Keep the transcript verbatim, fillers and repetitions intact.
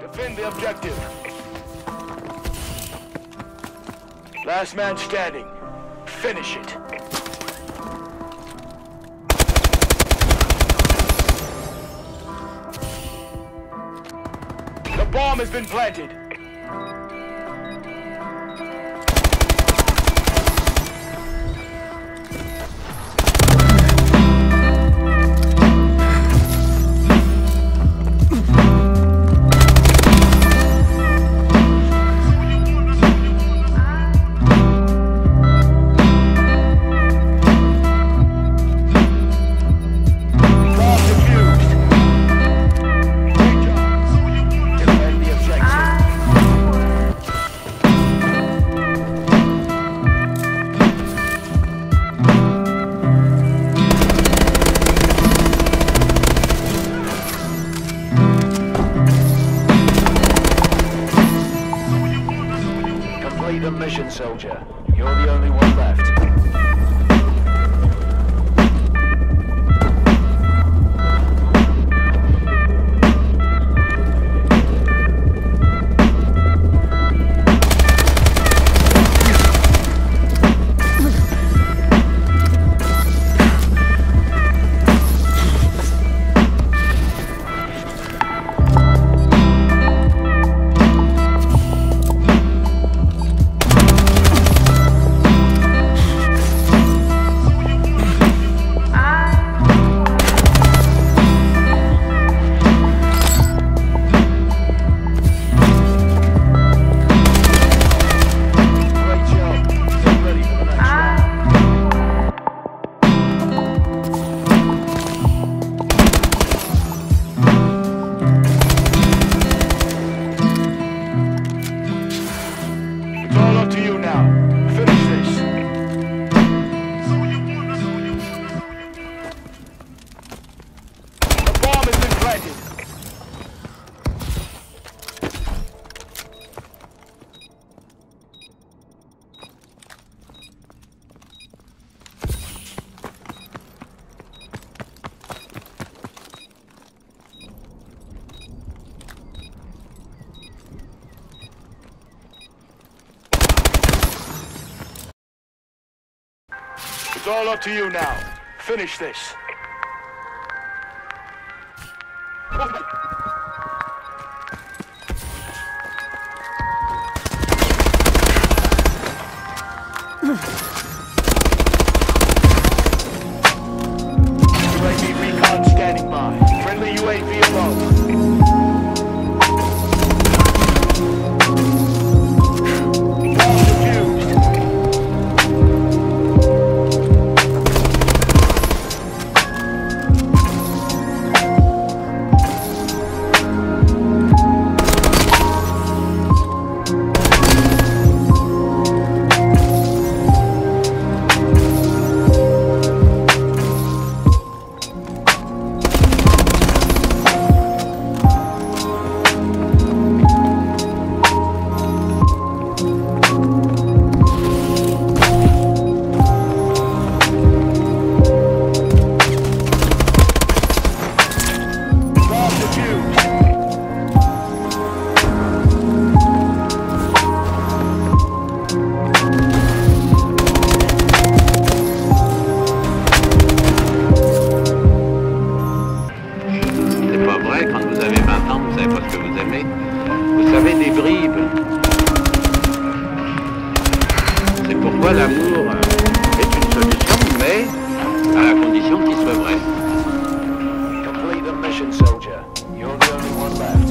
Defend the objective. Last man standing. Finish it. The bomb has been planted. The mission, soldier. You're the only one left. It's all up to you now. Finish this. U A V recon standing by. Friendly U A V above. Quand vous avez vingt ans, vous savez pas ce que vous aimez. Vous savez, des bribes. C'est pourquoi l'amour est une solution, mais à la condition qu'il soit vrai. Complete the mission, soldier. You're the only one left.